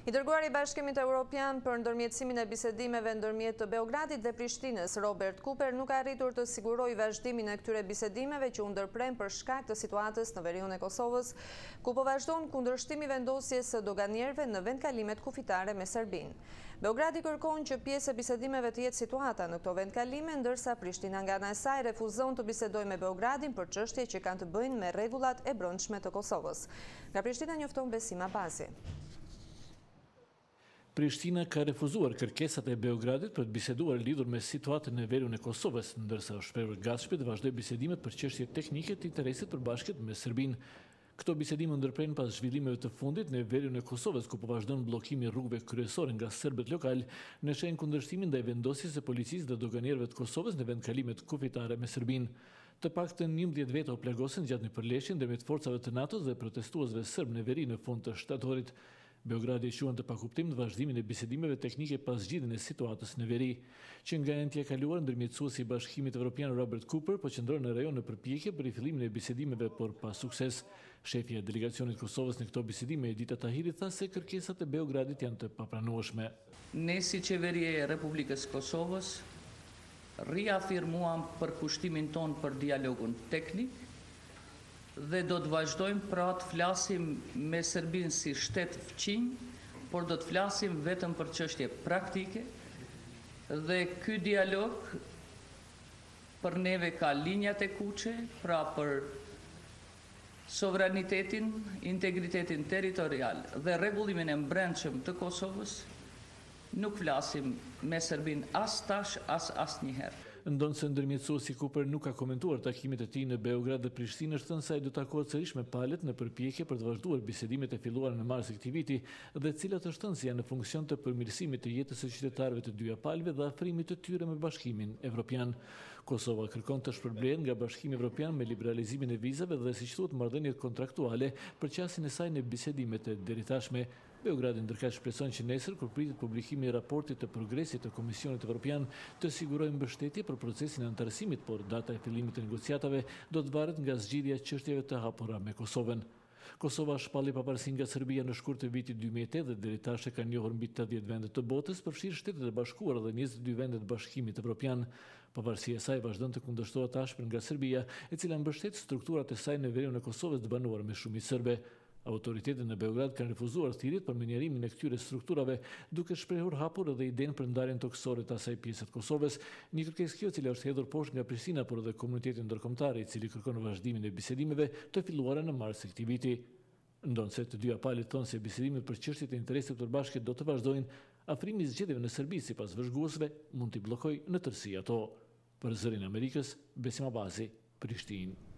I dërguari i Bashkimit Evropian për ndërmjetësimin e bisedimeve ndërmjet të Beogradit dhe Prishtinës, Robert Cooper, nuk ka arritur të sigurojë vazhdimin e këtyre bisedimeve që u ndërpren për shkak të situatës në veriun e Kosovës, ku po vazhdon kundërshtimi vendosjes së doganierëve në vendkalimet kufitare me Serbinë. Beogradi kërkon që pjesë e bisedimeve të jetë situata në këto vendkalime, ndërsa Prishtina nga ana e saj refuzon të bisedojë me Beogradin për çështje që kanë të bëjnë me rregullat e brendshme të Kosovës. Nga Prishtina njofton Besim Abazi. Prishtina ka refuzuar kërkesat e Beogradit për të biseduar lidhur me situatën e veriun e Kosovës, ndërsa është shprehur gazshme të vazhdojë bisedimet për çështje teknike të interesit përbashkët me Serbinë. Këto bisedime ndërpren pas zhvillimeve të fundit në veriun e Kosovës, ku po vazhdon bllokimi i rrugëve kryesore nga serbët lokal në shenjë kundërshtimin ndaj vendosjes së policisë dhe doganierëve të Kosovës në vendkalimet kufitare me Serbinë. Të paktën 11 veta u plagosen gjatë një përleshje ndërmjet forcave të NATO-s dhe protestuesve serb në veri në fund të shtatorit. Beogradi quan të pakuptim të vazhdimin e bisedimeve teknike pas zgjidhjen e situatës në veri, që nga entja e kaluar ndërmjetësuesi i Bashkimit Evropian Robert Cooper po qëndron në rajon në përpjekje për rifillimin e bisedimeve, por pa sukses. Shefja e delegacionit Kosovës në këto bisedime, Edita Tahiri, tha se kërkesat e Beogradit janë të papranueshme. Ne si qeveria e Republikës Kosovës riafirmuam përkushtimin ton për dialogun teknik dhe do të vazhdojmë pra të flasim me Serbinë si shtet fëqinj, por do të flasim vetëm për çështje praktike dhe ky dialog për neve ka linjat e kuqe, pra për sovranitetin, integritetin territorial dhe rregullimin e brendshëm të Kosovës. Nuk flasim me Serbinë as tash, as asnjëherë. Ndonse ndërmjetësuesi Cooper nuk ka komentuar takimet e tij në Beograd dhe Prishtinë, është thënë se ai do të takohet sërish me palët në përpjekje për të vazhduar bisedimet e filluara në mars të këtij viti, dhe cilat është thënë se janë në funksion të përmirësimit të jetës së qytetarëve të dyja palëve dhe afrimit të tyre me Bashkimin Evropian. Kosova kërkon të shpërblehet nga Bashkimi Evropian me liberalizimin e vizave dhe, siç thuhet, marrëdhëniet kontraktuale për qasjen e saj në bisedimet e deritashme. Beogradi ndërkaq shpreson që nesër, kur pritet publikimi i raportit të progresit të Komisionit Evropian, të sigurojë mbështetje për procesin e antarësimit, por data e fillimit të negociatave do të varet nga zgjidhja e çështjeve të hapura me Kosovën. Kosova shpalli pavarësinë nga Serbia në shkurt të vitit 2008 dhe deri tash e ka njohur mbi 80 vende të botës, përfshirë Shtetet e Bashkuara dhe 22 vende të Bashkimit Evropian. Pavarësia e saj vazhdon të kundërshtohet ashpër nga Serbia, e cila mbështet strukturat e saj në veriun e Kosovës të banuar me shumicë serbe. Autoritetet në Beograd kanë refuzuar thirrjet për menjërimin e këtyre strukturave, duke shprehur hapur edhe idenë për ndarjen toksore të asaj pjese të Kosovës, një kërkesë kjo e cila është hedhur poshtë nga Prishtina, por edhe komuniteti ndërkombëtar, i cili kërkon vazhdimin e bisedimeve të filluara në mars të këtij viti. Ndonse të dyja palët thonë se bisedimet për çështjet e interesit përbashkët do të vazhdojnë, afrimi i zgjedhjeve në Serbi sipas vëzhguesve mund t'i bllokojë në tërësi ato. Për Zërin e Amerikës, Besim Abazi, Prishtinë.